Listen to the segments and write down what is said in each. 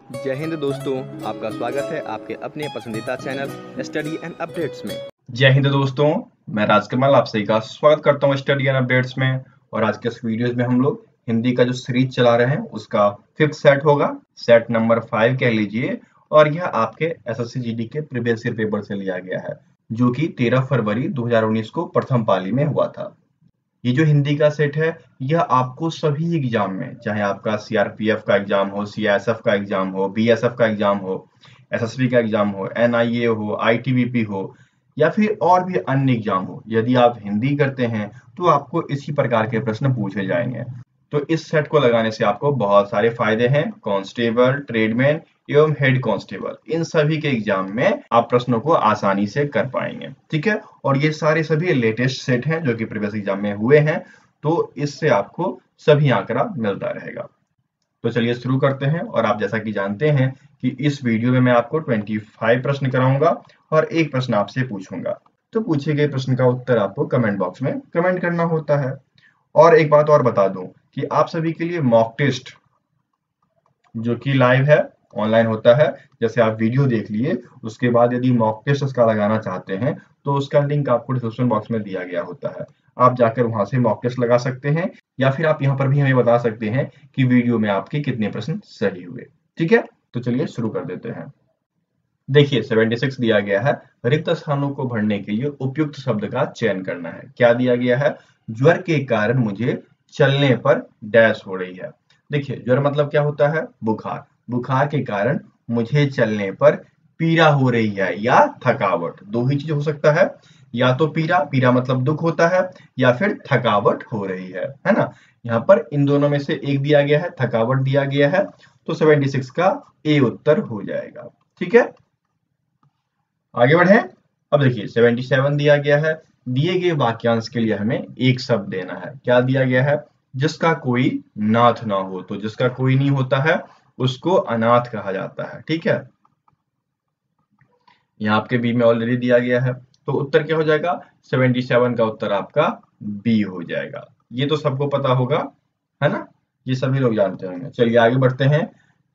जय हिंद दोस्तों, आपका स्वागत है आपके अपने पसंदीदा चैनल स्टडी एंड अपडेट्स में। जय हिंद दोस्तों, मैं राजकमल आप सभी का स्वागत करता हूं स्टडी एंड अपडेट्स में। और आज के इस वीडियोस में हम लोग हिंदी का जो सीरीज चला रहे हैं उसका फिफ्थ सेट होगा, सेट नंबर 5 कह लीजिए। और यह आपके एसएससी जीडी के प्रीवियस ईयर पेपर से लिया गया है, जो कि 13 फरवरी 2019 को प्रथम पाली में हुआ था। ये जो हिंदी का सेट है, यह आपको सभी एग्जाम में, चाहे आपका सीआरपीएफ का एग्जाम हो, सीआईएसएफ का एग्जाम हो, बीएसएफ का एग्जाम हो, एसएसबी का एग्जाम हो, एनआईए हो, आईटीबीपी हो, या फिर और भी अन्य एग्जाम हो, यदि आप हिंदी करते हैं तो आपको इसी प्रकार के प्रश्न पूछे जाएंगे। तो इस सेट को लगाने से आपको बहुत सारे फायदे हैं। कांस्टेबल, ट्रेडमैन एवं हेड कांस्टेबल, इन सभी के एग्जाम में आप प्रश्नों को आसानी से कर पाएंगे। ठीक है, और ये सारे सभी लेटेस्ट सेट हैं जो कि प्रीवियस एग्जाम में हुए हैं, तो इससे आपको सभी आंकड़ा मिलता रहेगा। तो चलिए शुरू करते हैं। और आप जैसा कि जानते हैं कि इस वीडियो में मैं आपको 25 प्रश्न कराऊंगा और एक प्रश्न आपसे पूछूंगा। तो पूछे गए प्रश्न का उत्तर आपको कमेंट बॉक्स में कमेंट करना होता है। और एक बात और बता दूं कि आप सभी के लिए मॉक टेस्ट जो कि लाइव है, ऑनलाइन होता है। जैसे आप वीडियो देख लिए, उसके बाद यदि मॉक टेस्ट उसका लगाना चाहते हैं तो उसका लिंक आपको डिस्क्रिप्शन बॉक्स में दिया गया होता है। आप जाकर वहां से मॉक टेस्ट लगा सकते हैं, या फिर आप यहाँ पर भी हमें बता सकते हैं कि वीडियो में आपके कितने प्रश्न सही हुए। ठीक है, तो चलिए शुरू कर देते हैं। देखिए 76 दिया गया है, रिक्त स्थानों को भरने के लिए उपयुक्त शब्द का चयन करना है। क्या दिया गया है? ज्वर के कारण मुझे चलने पर डैश हो रही है। देखिए ज्वर मतलब क्या होता है? बुखार। बुखार के कारण मुझे चलने पर पीड़ा हो रही है या थकावट, दो ही चीज हो सकता है। या तो पीड़ा, पीड़ा मतलब दुख होता है, या फिर थकावट हो रही है ना। यहाँ पर इन दोनों में से एक दिया गया है, थकावट दिया गया है, तो 76 का ए उत्तर हो जाएगा। ठीक है, आगे बढ़े। अब देखिए 77 दिया गया है, दिए गए वाक्यांश के लिए हमें एक शब्द देना है। क्या दिया गया है? जिसका कोई नाथ ना हो। तो जिसका कोई नहीं होता है उसको अनाथ कहा जाता है। ठीक है, यहाँ आपके बी में ऑलरेडी दिया गया है, तो उत्तर क्या हो जाएगा? 77 का उत्तर आपका बी हो जाएगा। ये तो सबको पता होगा, है ना, ये सभी लोग जानते होंगे। चलिए आगे बढ़ते हैं।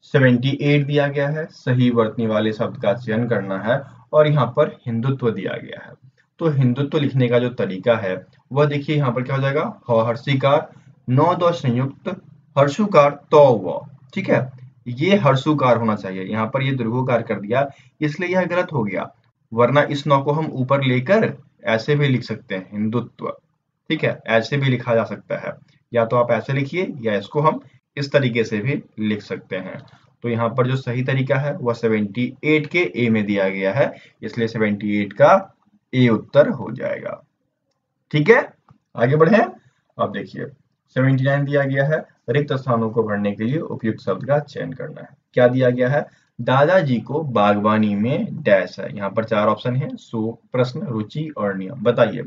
78 दिया गया है, सही वर्तनी वाले शब्द का चयन करना है, और यहाँ पर हिंदुत्व दिया गया है। तो हिंदुत्व लिखने का जो तरीका है वह देखिए, यहाँ पर क्या हो जाएगा? हर्षिकार, नौ दो संयुक्त, हर्षुकार तो व। ठीक है, ये हर्षुकार होना चाहिए, यहाँ पर ये दीर्घोकार कर दिया इसलिए यह गलत हो गया। वरना इस नौ को हम ऊपर लेकर ऐसे भी लिख सकते हैं, हिंदुत्व। ठीक है, ऐसे भी लिखा जा सकता है, या तो आप ऐसे लिखिए या इसको हम इस तरीके से भी लिख सकते हैं। तो यहाँ पर जो सही तरीका है वह 78 के ए में दिया गया है, इसलिए 78 का ए उत्तर हो जाएगा। ठीक है, आगे बढ़े। अब देखिए 79 दिया गया है, रिक्त स्थानों को भरने के लिए उपयुक्त शब्द का चयन करना है। क्या दिया गया है? दादाजी को बागवानी में डैश है। यहाँ पर चार ऑप्शन है, सो, प्रश्न, रुचि और नियम। बताइए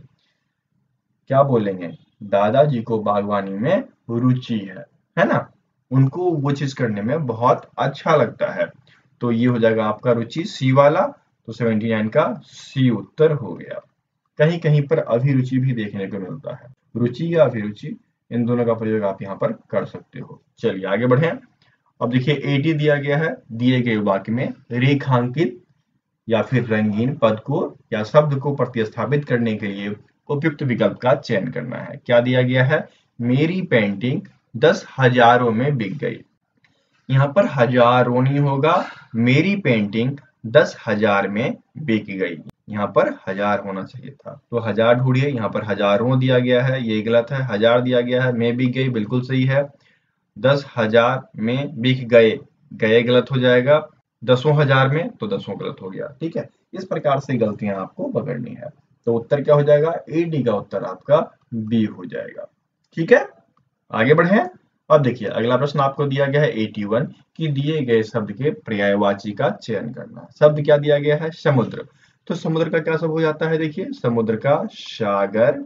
क्या बोलेंगे? दादाजी को बागवानी में रुचि है ना, उनको वो चीज करने में बहुत अच्छा लगता है। तो ये हो जाएगा आपका रुचि, सी वाला। तो 79 का सी उत्तर हो गया। कहीं कहीं पर अभिरुचि भी देखने को मिलता है, रुचि या अभिरुचि, इन दोनों का प्रयोग आप यहाँ पर कर सकते हो। चलिए आगे बढ़े। अब देखिए 80 दिया गया है, दिए गए वाक्य में रेखांकित या फिर रंगीन पद को या शब्द को प्रतिस्थापित करने के लिए उपयुक्त विकल्प का चयन करना है। क्या दिया गया है? मेरी पेंटिंग 10 हजारों में बिक गई। यहाँ पर हजारों नहीं होगा, मेरी पेंटिंग 10 हजार में बिक गई। यहाँ पर हजार होना चाहिए था, तो हजार ढूंढिए। यहाँ पर हजारों दिया गया है, ये गलत है। हजार दिया गया है, में बिक गई बिल्कुल सही है। 10 हजार में बिक गए, गए गलत हो जाएगा। दसों हजार में, तो दसों गलत हो गया। ठीक है, इस प्रकार से गलतियां आपको पकड़नी है। तो उत्तर क्या हो जाएगा? ए डी का उत्तर आपका बी हो जाएगा। ठीक है, आगे बढ़े। अब देखिए अगला प्रश्न आपको दिया गया है 81 कि दिए गए शब्द के पर्यायवाची का चयन करना। शब्द क्या दिया गया है? समुद्र। तो समुद्र का क्या सब हो जाता है? देखिए समुद्र का सागर,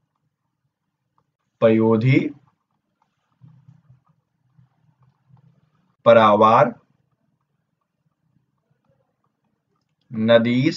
पयोधी, परावार, नदीस,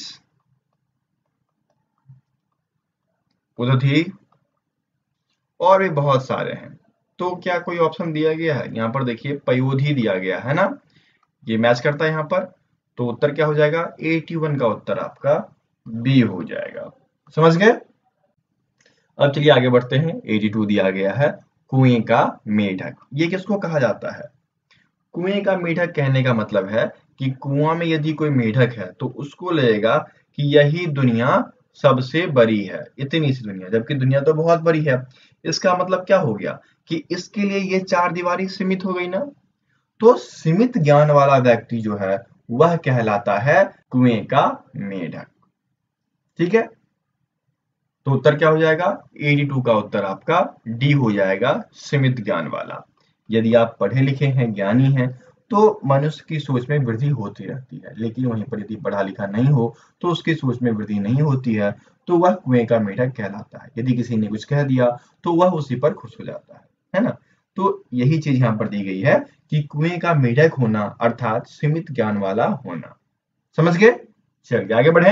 उदधि और भी बहुत सारे हैं। तो क्या कोई ऑप्शन दिया गया है? यहाँ पर देखिए पयोधी दिया गया है ना, ये मैच करता है यहाँ पर, तो उत्तर क्या हो जाएगा? 81 का उत्तर आपका बी हो जाएगा। समझ गए? अब चलिए आगे बढ़ते हैं। 82 दिया गया है, कुएं का मेढक। ये किसको कहा जाता है? कुएं का मेढक कहने का मतलब है कि कुआं में यदि कोई मेढक है तो उसको लगेगा कि यही दुनिया सबसे बड़ी है, इतनी सी दुनिया, जबकि दुनिया तो बहुत बड़ी है। इसका मतलब क्या हो गया कि इसके लिए ये चार दीवारी सीमित हो गई ना। तो सीमित ज्ञान वाला व्यक्ति जो है वह कहलाता है कुएं का मेढक। ठीक है, तो उत्तर क्या हो जाएगा? 82 का उत्तर आपका डी हो जाएगा, सीमित ज्ञान वाला। यदि आप पढ़े लिखे हैं, ज्ञानी हैं, तो मनुष्य की सोच में वृद्धि होती रहती है, लेकिन वहीं पर यदि पढ़ा लिखा नहीं हो तो उसकी सोच में वृद्धि नहीं होती है, तो वह कुएं का मेढक कहलाता है। यदि किसी ने कुछ कह दिया तो वह उसी पर खुश हो जाता है ना। तो यही चीज यहाँ पर दी गई है कि कुएं का मेढक होना अर्थात सीमित ज्ञान वाला होना। समझ गए? चलिए आगे बढ़े।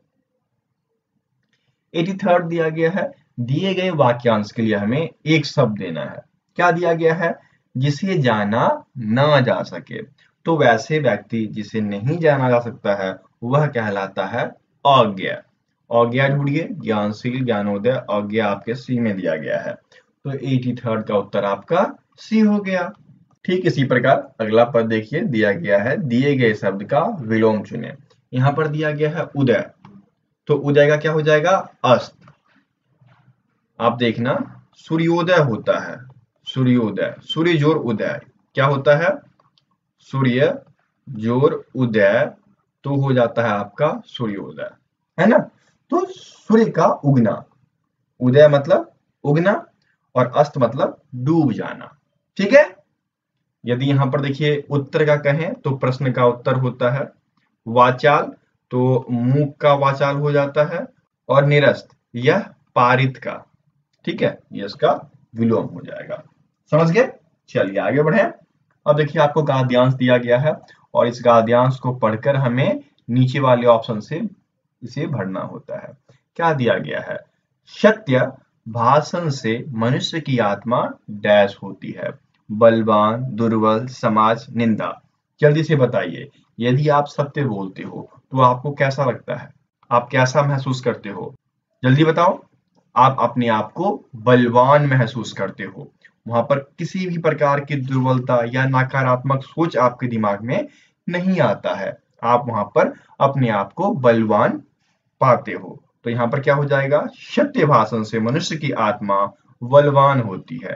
83rd दिया गया है, दिए गए वाक्यांश के लिए हमें एक शब्द देना है। क्या दिया गया है? जिसे जाना ना जा सके। तो वैसे व्यक्ति जिसे नहीं जाना जा सकता है वह कहलाता है अज्ञा। अज्ञा ढूंढिए, ज्ञानशील, ज्ञानोदय, अज्ञा आपके सी में दिया गया है। तो 83rd का उत्तर आपका सी हो गया। ठीक इसी प्रकार अगला पद देखिए, दिया गया है दिए गए शब्द का विलोम चुने। यहाँ पर दिया गया है उदय, तो उदय का क्या हो जाएगा? अस्त। आप देखना, सूर्योदय होता है, सूर्योदय, सूर्य जोर उदय, क्या होता है? सूर्य जोर उदय, तो हो जाता है आपका सूर्योदय, है ना। तो सूर्य का उगना, उदय मतलब उगना और अस्त मतलब डूब जाना। ठीक है। यदि यहां पर देखिए उत्तर का कहें तो प्रश्न का उत्तर होता है, वाचाल तो मूक का वाचाल हो जाता है, और निरस्त यह पारित का, ठीक है, ये इसका विलोम हो जाएगा। समझ गए? चलिए आगे बढ़े। अब देखिए आपको गाद्यांश दिया गया है और इस गाद्यांश को पढ़कर हमें नीचे वाले ऑप्शन से इसे भरना होता है। क्या दिया गया है? सत्य भाषण से मनुष्य की आत्मा डैश होती है, बलवान, दुर्बल, समाज, निंदा। जल्दी से बताइए, यदि आप सत्य बोलते हो तो आपको कैसा लगता है? आप कैसा महसूस करते हो? जल्दी बताओ। आप अपने आप को बलवान महसूस करते हो, वहां पर किसी भी प्रकार की दुर्बलता या नकारात्मक सोच आपके दिमाग में नहीं आता है, आप वहां पर अपने आप को बलवान पाते हो। तो यहाँ पर क्या हो जाएगा? सत्य भाषण से मनुष्य की आत्मा बलवान होती है,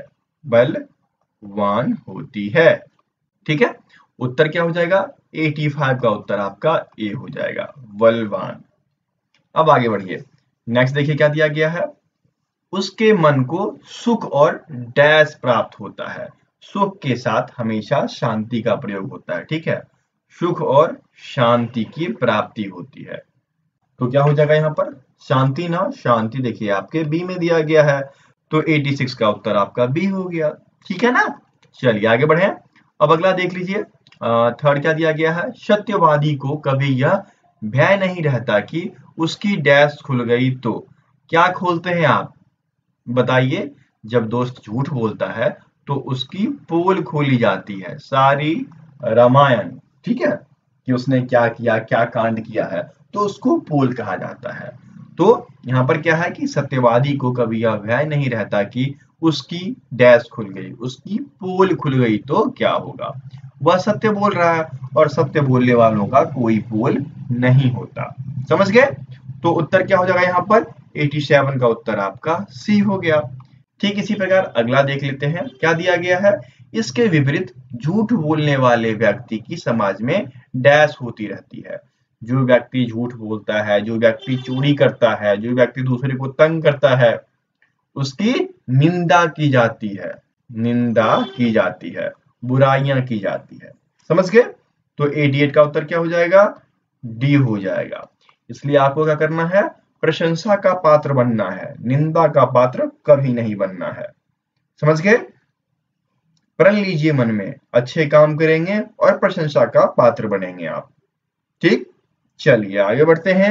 बलवान होती है। ठीक है, उत्तर क्या हो जाएगा? 85 का उत्तर आपका ए हो जाएगा, बलवान। अब आगे बढ़िए, नेक्स्ट देखिए क्या दिया गया है। उसके मन को सुख और डैश प्राप्त होता है। सुख के साथ हमेशा शांति का प्रयोग होता है, ठीक है, सुख और शांति की प्राप्ति होती है। तो क्या हो जाएगा यहाँ पर? शांति ना, शांति देखिए आपके बी में दिया गया है, तो 86 का उत्तर आपका बी हो गया। ठीक है ना। चलिए आगे बढ़े। अब अगला देख लीजिए, थर्ड क्या दिया गया है? सत्यवादी को कभी यह भय नहीं रहता कि उसकी डैश खुल गई तो। क्या खोलते हैं आप? बताइए। जब दोस्त झूठ बोलता है तो उसकी पोल खोली जाती है, सारी रामायण, ठीक है, कि उसने क्या किया, क्या कांड किया है, तो उसको पोल कहा जाता है। तो यहाँ पर क्या है कि सत्यवादी को कभी यह भय नहीं रहता कि उसकी डैश खुल गई, उसकी पोल खुल गई तो क्या होगा। वह सत्य बोल रहा है और सत्य बोलने वालों का कोई पोल नहीं होता। समझ गए? तो उत्तर क्या हो जाएगा यहाँ पर? 87 का उत्तर आपका सी हो गया। ठीक इसी प्रकार अगला देख लेते हैं, क्या दिया गया है। इसके विपरीत झूठ बोलने वाले व्यक्ति की समाज में डैश होती रहती है। जो व्यक्ति झूठ बोलता है, जो व्यक्ति चोरी करता है, जो व्यक्ति दूसरे को तंग करता है, उसकी निंदा की जाती है, निंदा की जाती है, बुराइयां की जाती है। समझ गए? तो 88 का उत्तर क्या हो जाएगा? डी हो जाएगा। इसलिए आपको क्या करना है? प्रशंसा का पात्र बनना है, निंदा का पात्र कभी नहीं बनना है। समझ गए? प्रण लीजिए मन में, अच्छे काम करेंगे और प्रशंसा का पात्र बनेंगे आप। ठीक, चलिए आगे बढ़ते हैं।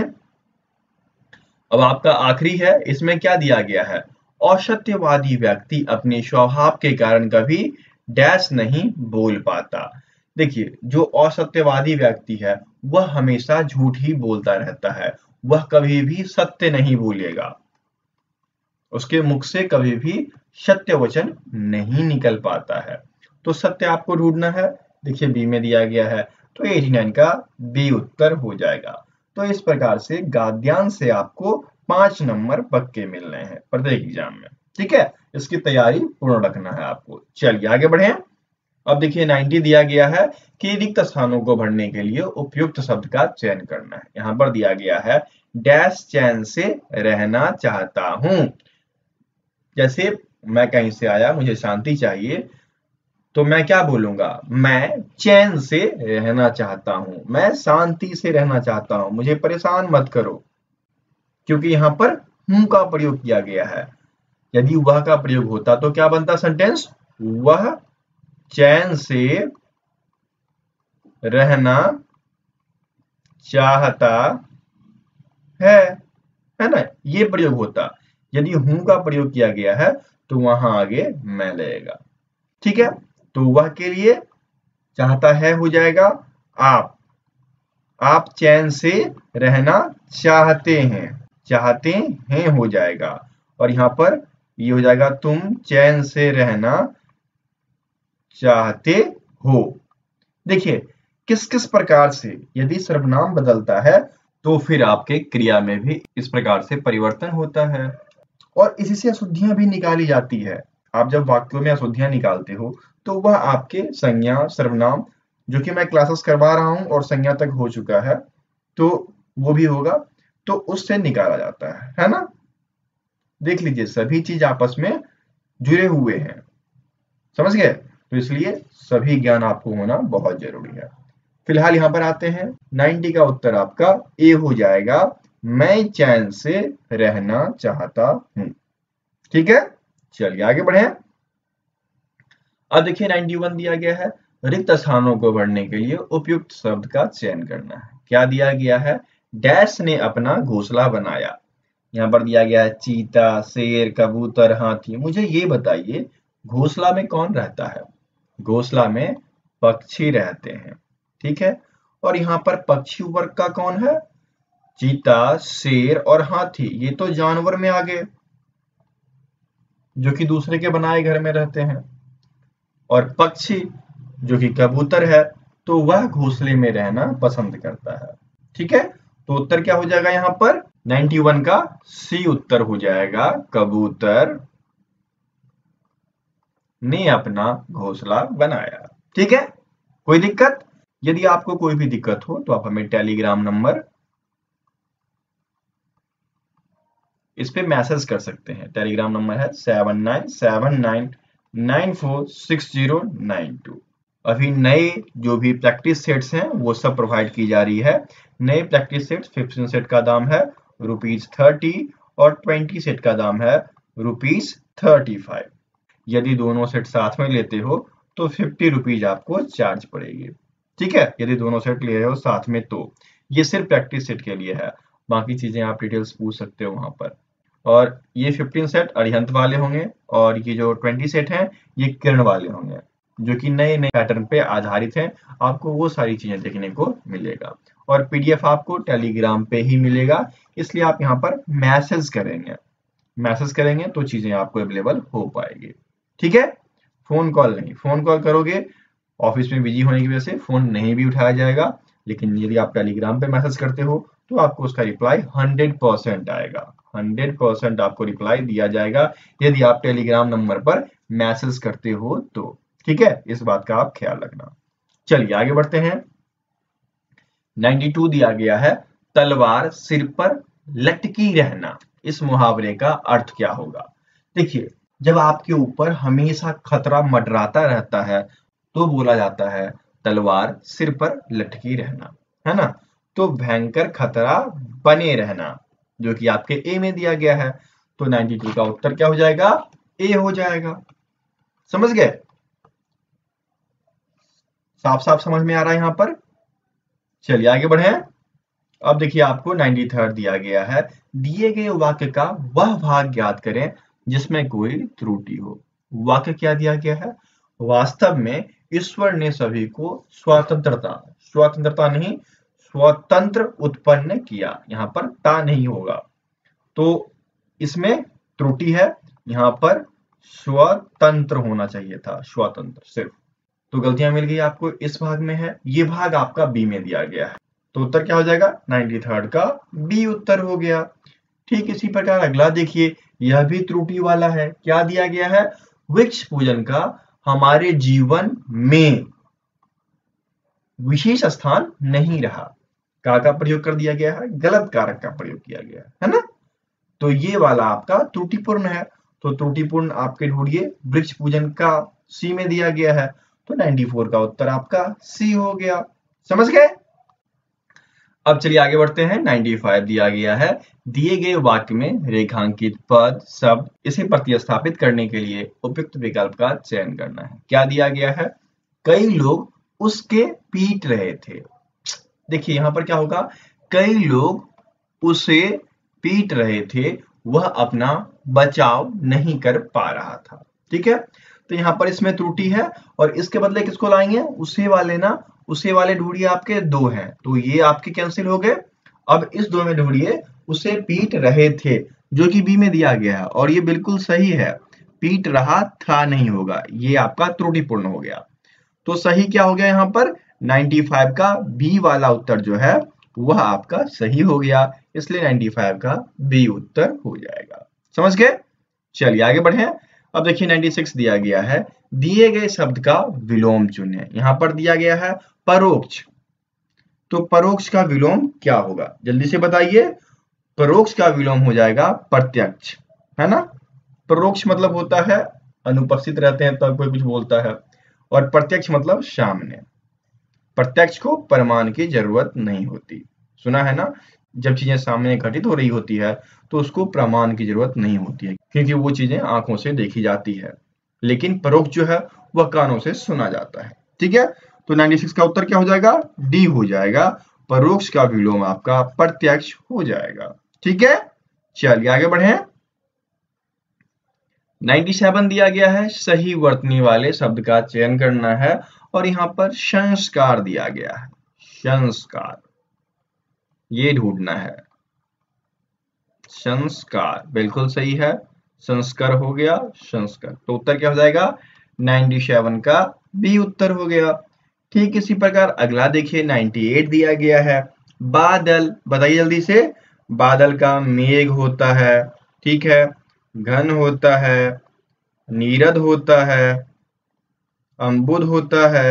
अब आपका आखिरी है, इसमें क्या दिया गया है। असत्यवादी व्यक्ति अपने स्वभाव के कारण कभी डैश नहीं बोल पाता। देखिए, जो असत्यवादी व्यक्ति है वह हमेशा झूठ ही बोलता रहता है, वह कभी भी सत्य नहीं बोलेगा, उसके मुख से कभी भी सत्य वचन नहीं निकल पाता है। तो सत्य आपको ढूंढना है। देखिए बी में दिया गया है, तो 89 का बी उत्तर हो जाएगा। तो इस प्रकार से गद्यांश से आपको 5 नंबर पक्के मिलने हैं प्रत्येक एग्जाम में। ठीक है, इसकी तैयारी पूर्ण रखना है आपको। चलिए आगे बढ़े। अब देखिए 90 दिया गया है कि रिक्त स्थानों को भरने के लिए उपयुक्त शब्द का चयन करना है। यहाँ पर दिया गया है डैश चैन से रहना चाहता हूं। जैसे मैं कहीं से आया, मुझे शांति चाहिए, तो मैं क्या बोलूंगा, मैं चैन से रहना चाहता हूं, मैं शांति से रहना चाहता हूं, मुझे परेशान मत करो, क्योंकि यहाँ पर हूं का प्रयोग किया गया है। यदि वह का प्रयोग होता तो क्या बनता सेंटेंस, वह चैन से रहना चाहता है ना, ये प्रयोग होता। यदि हूं का प्रयोग किया गया है तो वहां आगे मैं लगेगा। ठीक है, तो वह के लिए चाहता है हो जाएगा आप चैन से रहना चाहते हैं हो जाएगा। और यहाँ पर ये हो जाएगा तुम चैन से रहना चाहते हो। देखिए किस किस प्रकार से यदि सर्वनाम बदलता है तो फिर आपके क्रिया में भी इस प्रकार से परिवर्तन होता है, और इसी से अशुद्धियां भी निकाली जाती है। आप जब वाक्यों में अशुद्धियां निकालते हो तो वह आपके संज्ञा सर्वनाम, जो कि मैं क्लासेस करवा रहा हूं और संज्ञा तक हो चुका है, तो वो भी होगा, तो उससे निकाला जाता है ना। देख लीजिए सभी चीज आपस में जुड़े हुए हैं, समझ गए। तो इसलिए सभी ज्ञान आपको होना बहुत जरूरी है। फिलहाल यहाँ पर आते हैं, 90 का उत्तर आपका ए हो जाएगा, मैं चैन से रहना चाहता हूं। ठीक है, चलिए आगे बढ़े। अब देखिए 91 दिया गया है, रिक्त स्थानों को भरने के लिए उपयुक्त शब्द का चयन करना है। क्या दिया गया है, डैश ने अपना घोंसला बनाया। यहाँ पर दिया गया है चीता, शेर, कबूतर, हाथी। मुझे ये बताइए घोंसला में कौन रहता है। घोंसला में पक्षी रहते हैं। ठीक है, और यहाँ पर पक्षी वर्ग का कौन है, चीता, शेर और हाथी। ये तो जानवर में आ गए जो कि दूसरे के बनाए घर में रहते हैं, और पक्षी जो कि कबूतर है तो वह घोंसले में रहना पसंद करता है। ठीक है, तो उत्तर क्या हो जाएगा, यहाँ पर 91 का सी उत्तर हो जाएगा, कबूतर ने अपना घोंसला बनाया। ठीक है, कोई दिक्कत। यदि आपको कोई भी दिक्कत हो तो आप हमें टेलीग्राम नंबर इस पे मैसेज कर सकते हैं। टेलीग्राम नंबर है 7979946092। अभी नए जो भी प्रैक्टिस सेट्स हैं वो सब प्रोवाइड की जा रही है। नए प्रैक्टिस सेट्स 15 सेट का दाम है ₹30 और 20 सेट का दाम है ₹35। यदि दोनों सेट साथ में लेते हो तो ₹50 आपको चार्ज पड़ेगी। ठीक है, यदि दोनों सेट ले रहे हो साथ में तो ये सिर्फ प्रैक्टिस सेट के लिए है, बाकी चीजें आप डिटेल्स पूछ सकते हो वहां पर। और ये 15 सेट अरिहंत वाले होंगे और ये जो 20 सेट हैं ये किरण वाले होंगे, जो कि नए नए पैटर्न पे आधारित हैं। आपको वो सारी चीजें देखने को मिलेगा, और पीडीएफ आपको टेलीग्राम पे ही मिलेगा, इसलिए आप यहाँ पर मैसेज करेंगे तो चीजें आपको अवेलेबल हो पाएगी। ठीक है, फोन कॉल नहीं, फोन कॉल करोगे ऑफिस में बिजी होने की वजह से फोन नहीं भी उठाया जाएगा, लेकिन यदि आप टेलीग्राम पे मैसेज करते हो तो आपको उसका रिप्लाई 100% आएगा। 100% आपको रिप्लाई दिया जाएगा यदि आप टेलीग्राम नंबर पर मैसेज करते हो तो। ठीक है, इस बात का आप ख्याल रखना। चलिए आगे बढ़ते हैं। 92 दिया गया है, तलवार सिर पर लटकी रहना। इस मुहावरे का अर्थ क्या होगा। देखिए जब आपके ऊपर हमेशा खतरा मंडराता रहता है तो बोला जाता है तलवार सिर पर लटकी रहना, है ना। तो भयंकर खतरा बने रहना, जो कि आपके ए में दिया गया है। तो 92 का उत्तर क्या हो जाएगा, ए हो जाएगा। समझ गए, साफ साफ समझ में आ रहा है यहाँ पर। चलिए आगे बढ़े। अब देखिए आपको 93 दिया गया है, दिए गए वाक्य का वह भाग ज्ञात करें जिसमें कोई त्रुटि हो। वाक्य क्या दिया गया है, वास्तव में ईश्वर ने सभी को स्वतंत्रता नहीं, स्वतंत्र उत्पन्न किया। यहाँ पर ता नहीं होगा, तो इसमें त्रुटि है, यहाँ पर स्वतंत्र होना चाहिए था, स्वतंत्र सिर्फ। तो गलतियां मिल गई आपको, इस भाग में है, ये भाग आपका बी में दिया गया है। तो उत्तर क्या हो जाएगा? 93rd का बी उत्तर हो गया। ठीक इसी प्रकार अगला देखिए, यह भी त्रुटि वाला है। क्या दिया गया है? वृक्ष पूजन का हमारे जीवन में विशेष स्थान नहीं रहा। का प्रयोग कर दिया गया है, गलत कारक का प्रयोग किया गया है ना। तो ये वाला आपका त्रुटिपूर्ण है। तो त्रुटिपूर्ण आपके ढूंढिए, वृक्ष पूजन का सी में दिया गया है, तो 94 का उत्तर आपका सी हो गया। समझ गए? अब चलिए आगे बढ़ते हैं। 95 दिया गया है, दिए गए वाक्य में रेखांकित पद शब्द इसे प्रतिस्थापित करने के लिए उपयुक्त विकल्प का चयन करना है। क्या दिया गया है? कई लोग उसके पीट रहे थे। देखिए यहाँ पर क्या होगा, कई लोग उसे पीट रहे थे, वह अपना बचाव नहीं कर पा रहा था। ठीक है, तो यहाँ पर इसमें त्रुटि है और इसके बदले किसको लाएंगे? उसे वाले ना, उसे वाले ढूंढिए, आपके दो हैं, तो ये आपके कैंसिल हो गए। अब इस दो में ढूंढिए, उसे पीट रहे थे, जो कि बी में दिया गया है और ये बिल्कुल सही है। पीट रहा था नहीं होगा, ये आपका त्रुटिपूर्ण हो गया। तो सही क्या हो गया यहाँ पर? 95 का बी वाला उत्तर जो है वह आपका सही हो गया, इसलिए 95 का बी उत्तर हो जाएगा। समझ गए? चलिए आगे बढ़े। अब देखिए 96 दिया गया है, दिए गए शब्द का विलोम चुनें। यहाँ पर दिया गया है परोक्ष, तो परोक्ष का विलोम क्या होगा? जल्दी से बताइए। परोक्ष का विलोम हो जाएगा प्रत्यक्ष, है ना। परोक्ष मतलब होता है अनुपस्थित रहते हैं तब कोई कुछ बोलता है, और प्रत्यक्ष मतलब सामने। प्रत्यक्ष को प्रमाण की जरूरत नहीं होती, सुना है ना। जब चीजें सामने घटित हो रही होती है तो उसको प्रमाण की जरूरत नहीं होती है, क्योंकि वो चीजें आंखों से देखी जाती है। लेकिन परोक्ष जो है वह कानों से सुना जाता है। ठीक है, तो 96 का उत्तर क्या हो जाएगा? डी हो जाएगा। परोक्ष का विलोम आपका प्रत्यक्ष हो जाएगा। ठीक है, चलिए आगे बढ़े। 97 दिया गया है, सही वर्तनी वाले शब्द का चयन करना है और यहाँ पर संस्कार दिया गया है। संस्कार, ये ढूंढना है। संस्कार बिल्कुल सही है, संस्कार हो गया, संस्कार। तो उत्तर क्या हो जाएगा? 97 का बी उत्तर हो गया। ठीक इसी प्रकार अगला देखिए, 98 दिया गया है, बादल। बताइए जल्दी से। बादल का मेघ होता है, ठीक है, घन होता है, नीरद होता है, अम्बुद होता है,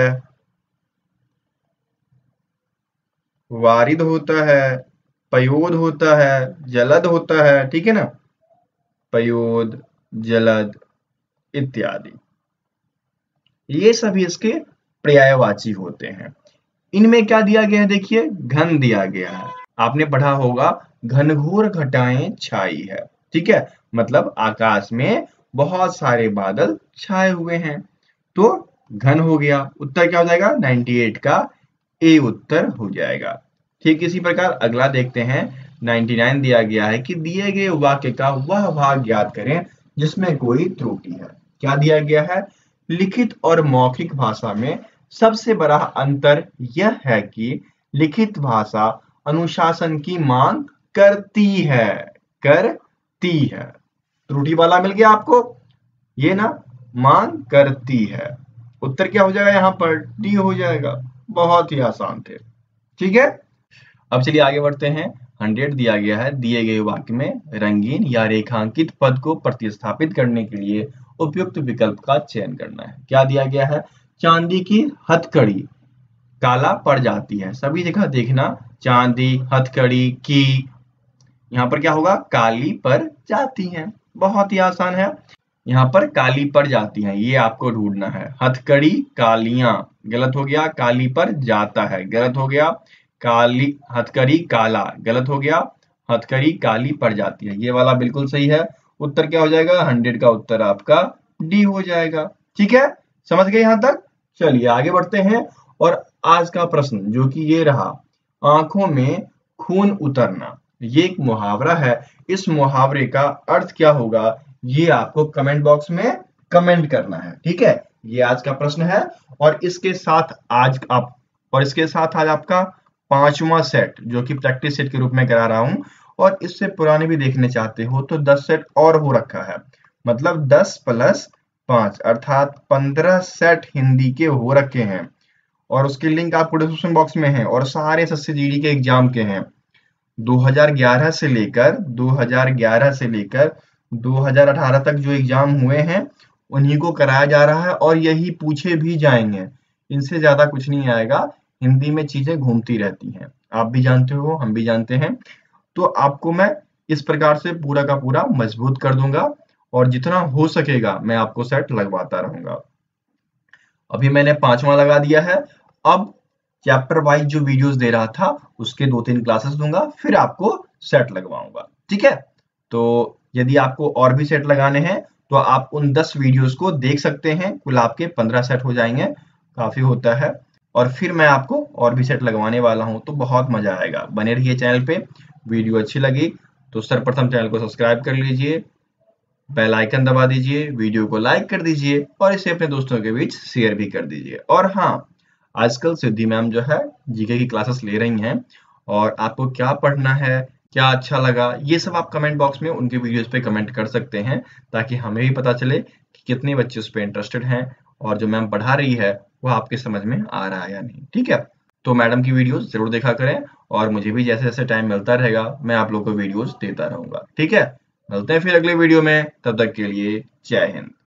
वारिद होता है, पयोद होता है, जलद होता है। ठीक है ना, पयोद, जलद इत्यादि, ये सभी इसके पर्यायवाची होते हैं। इनमें क्या दिया गया है? देखिए घन दिया गया है। आपने पढ़ा होगा घनघोर घटाएं छाई है। ठीक है, मतलब आकाश में बहुत सारे बादल छाए हुए हैं, तो घन हो गया। उत्तर क्या हो जाएगा? 98 का ए उत्तर हो जाएगा। ठीक इसी प्रकार अगला देखते हैं। 99 दिया गया है कि दिए गए वाक्य का वह भाग ज्ञात करें जिसमें कोई त्रुटि है। क्या दिया गया है? लिखित और मौखिक भाषा में सबसे बड़ा अंतर यह है कि लिखित भाषा अनुशासन की मांग करती है, करती है। त्रुटि वाला मिल गया आपको, ये ना, मांग करती है। उत्तर क्या हो जाएगा? यहाँ पर डी हो जाएगा। बहुत ही आसान थे। ठीक है, अब चलिए आगे बढ़ते हैं। 100 दिया गया है, दिए गए वाक्य में रंगीन या रेखांकित पद को प्रतिस्थापित करने के लिए उपयुक्त विकल्प का चयन करना है। क्या दिया गया है? चांदी की हथकड़ी काला पड़ जाती है। सभी जगह देखना, चांदी, हथकड़ी की, यहाँ पर क्या होगा? काली पड़ जाती है। बहुत ही आसान है, यहाँ पर काली पड़ जाती हैं, ये आपको ढूंढना है। हथकड़ी कालियां, गलत हो गया। काली पर जाता है, गलत हो गया। काली, हथकड़ी काला, गलत हो गया। हथकड़ी काली पड़ जाती है, ये वाला बिल्कुल सही है। उत्तर क्या हो जाएगा? 100 का उत्तर आपका डी हो जाएगा। ठीक है, समझ गए यहाँ तक? चलिए आगे बढ़ते हैं। और आज का प्रश्न जो कि ये रहा, आंखों में खून उतरना, ये एक मुहावरा है। इस मुहावरे का अर्थ क्या होगा, ये आपको कमेंट बॉक्स में कमेंट करना है। ठीक है, ये आज का प्रश्न है। और इसके साथ आज आपका 5वां सेट जो कि प्रैक्टिस सेट के रूप में करा रहा हूं। और इससे पुराने भी देखने चाहते हो तो 10 सेट और हो रखा है, मतलब 10 + 5 अर्थात 15 सेट हिंदी के हो रखे हैं। और उसकी लिंक आपको डिस्क्रिप्शन बॉक्स में है। और सारे एसएससी जीडी के एग्जाम के हैं, 2011 से लेकर 2018 तक जो एग्जाम हुए हैं उन्हीं को कराया जा रहा है और यही पूछे भी जाएंगे। इनसे ज्यादा कुछ नहीं आएगा। हिंदी में चीजें घूमती रहती हैं, आप भी जानते हो, हम भी जानते हैं। तो आपको मैं इस प्रकार से पूरा का पूरा मजबूत कर दूंगा और जितना हो सकेगा मैं आपको सेट लगवाता रहूंगा। अभी मैंने 5वां लगा दिया है। अब चैप्टर वाइज जो वीडियोस दे रहा था उसके 2-3 क्लासेस दूंगा, फिर आपको सेट लगवाऊंगा। ठीक है, तो यदि आपको और भी सेट लगाने हैं तो आप उन 10 वीडियोस को देख सकते हैं। कुल आपके 15 सेट हो जाएंगे, काफी होता है। और फिर मैं आपको और भी सेट लगवाने वाला हूं, तो बहुत मजा आएगा। बने रहिए चैनल पे। वीडियो अच्छी लगी तो सर्वप्रथम चैनल को सब्सक्राइब कर लीजिए, बेल आइकन दबा दीजिए, वीडियो को लाइक कर दीजिए और इसे अपने दोस्तों के बीच शेयर भी कर दीजिए। और हाँ, आजकल सिद्धि मैम जो है जीके की क्लासेस ले रही हैं और आपको क्या पढ़ना है, क्या अच्छा लगा, ये सब आप कमेंट बॉक्स में उनके वीडियोस पे कमेंट कर सकते हैं, ताकि हमें भी पता चले कि कितने बच्चे उस पर इंटरेस्टेड हैं और जो मैम पढ़ा रही है वो आपके समझ में आ रहा है या नहीं। ठीक है, तो मैडम की वीडियोस जरूर देखा करें और मुझे भी जैसे जैसे टाइम मिलता रहेगा मैं आप लोगों को वीडियोस देता रहूंगा। ठीक है, मिलते हैं फिर अगले वीडियो में, तब तक के लिए जय हिंद।